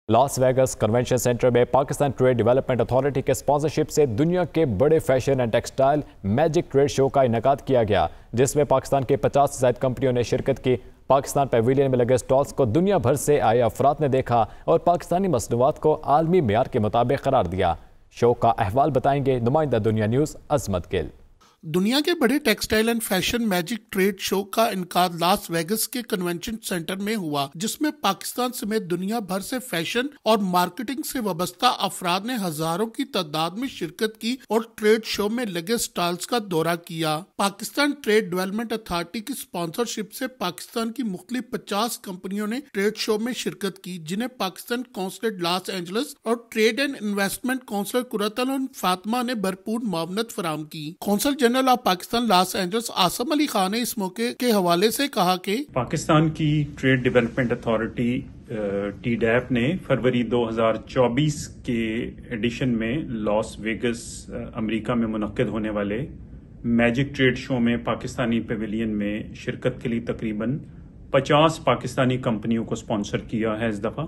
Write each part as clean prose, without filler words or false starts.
لاس Vegas convention centre میں Pakistan trade development authority کے sponsorship سے دنیا کے بڑے fashion and textile magic trade show کا انعقاد کیا گیا، جس میں پاکستان کے 50 سے زائد کمپنیوں نے شرکت کی۔ پاکستان پیویلین میں لگے سٹالز کو دنیا بھر سے آئے افراد نے دیکھا اور پاکستانی مصنوعات کو عالمی معیار کے مطابق قرار دیا۔ شو کا احوال بتائیں گے نمائندہ دنیا نیوز عظمت گل۔ دنیا کے بڑے textile and fashion magic trade show کا انعقاد لاس ویگس کے کنونشن سینٹر میں ہوا، جس میں پاکستان سمیت دنیا بھر سے فیشن اور مارکیٹنگ سے وابستہ افراد نے ہزاروں کی تعداد میں شرکت کی اور ٹریڈ شو میں لگے سٹالز کا دورہ کیا۔ پاکستان ٹریڈ ڈیولپمنٹ اتھارٹی کی اسپانسرشپ سے پاکستان کی مختلف 50 کمپنیوں نے ٹریڈ شو میں شرکت کی، جنہیں پاکستان کونسلیٹ لاس اینجلس اور trade and investment council Qurat ul Ain Fatima نے بھرپور معاونت فراہم کی۔ Consul general of Pakistan Los Angeles Asim Ali Khan نے اس موقع کے حوالے سے کہا کہ پاکستان کی trade development authority T DAP نے فروری 2024 کے ایڈیشن میں لاس ویگس امریکہ میں منعقد ہونے والے میجک ٹریڈ شو میں پاکستانی پیویلین میں شرکت کے لیے تقریباً 50 پاکستانی کمپنیوں کو اسپانسر کیا ہے اس دفعہ،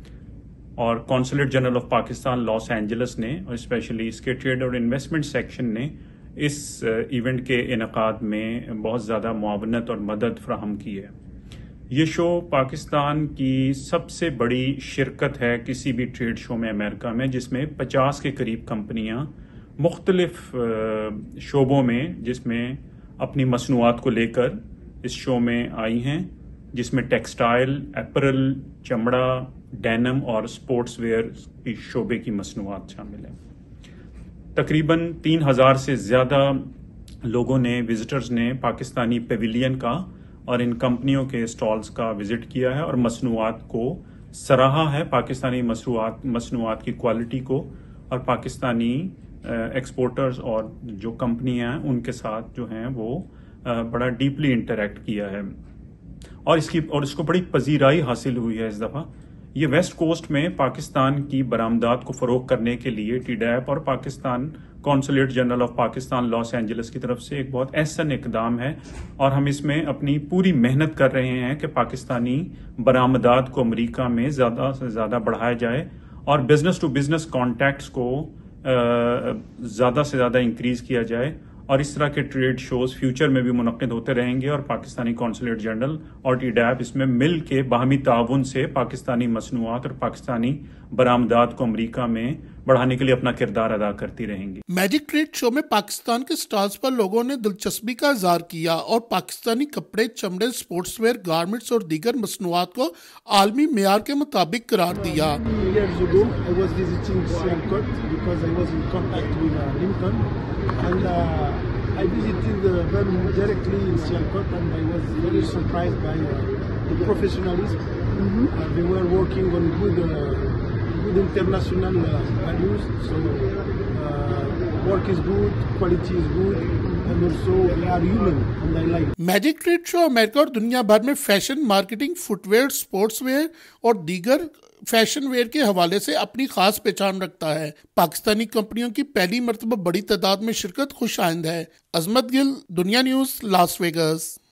اور consulate general of Pakistan Los Angeles نے اور اسپیشلی اس کے ٹریڈ اور انویسٹمنٹ سیکشن نے اس ایونٹ کے انعقاد میں بہت زیادہ معاونت اور مدد فراہم کی ہے۔ یہ شو پاکستان کی سب سے بڑی شرکت ہے کسی بھی ٹریڈ شو میں امریکہ میں، جس میں 50 کے قریب کمپنیاں مختلف شعبوں میں جس میں اپنی مصنوعات کو لے کر اس شو میں آئی ہیں، جس میں ٹیکسٹائل، اپرل، چمڑا، ڈینم اور سپورٹس ویئر کی شعبے کی مصنوعات شامل ہیں۔ تقریباً 3000 سے زیادہ لوگوں نے، وزٹرز نے پاکستانی پیویلین کا اور ان کمپنیوں کے اسٹالز کا وزٹ کیا ہے اور مصنوعات کو سراہا ہے، پاکستانی مصنوعات کی کوالٹی کو، اور پاکستانی ایکسپورٹرز اور جو کمپنیاں ہیں ان کے ساتھ جو ہیں وہ بڑا ڈیپلی انٹریکٹ کیا ہے، اور اس کو بڑی پذیرائی حاصل ہوئی ہے اس دفعہ۔ یہ ویسٹ کوسٹ میں پاکستان کی برآمدات کو فروغ کرنے کے لیے ٹی ڈیپ اور Pakistan consulate general of Pakistan Los Angeles کی طرف سے ایک بہت احسن اقدام ہے، اور ہم اس میں اپنی پوری محنت کر رہے ہیں کہ پاکستانی برآمدات کو امریکہ میں زیادہ سے زیادہ بڑھایا جائے اور بزنس ٹو بزنس کانٹیکٹس کو زیادہ سے زیادہ انکریز کیا جائے، اور اس طرح کے ٹریڈ شوز فیوچر میں بھی منعقد ہوتے رہیں گے، اور پاکستانی کونسلیٹ جنرل اور ٹی ڈیپ اس میں مل کے باہمی تعاون سے پاکستانی مصنوعات اور پاکستانی برآمدات کو امریکہ میں بڑھانے کے لیے اپنا کردار ادا کرتی رہیں گی۔ میجک ٹریڈ شو میں پاکستان کے سٹالز پر لوگوں نے دلچسپی کا اظہار کیا اور پاکستانی کپڑے، چمڑے، سپورٹس ویئر، گارمنٹس اور دیگر مصنوعات کو عالمی معیار کے مطابق قرار دیا۔ I visited them directly in Sialkot, and I was very surprised by the professionalism. They were working on good international values, so work is good, quality is good, and also they are human, and I like it. Magic trade show امریکہ اور دنیا بھر میں fashion, marketing, footwear, sportswear اور دیگر fashion where کے حوالے سے اپنی خاص پہچان رکھتا ہے۔ پاکستانی کمپنیوں کی پہلی مرتبہ بڑی تعداد میں شرکت خوش آئند ہے۔ عظمت گل، دنیا نیوز، لاس ویگس۔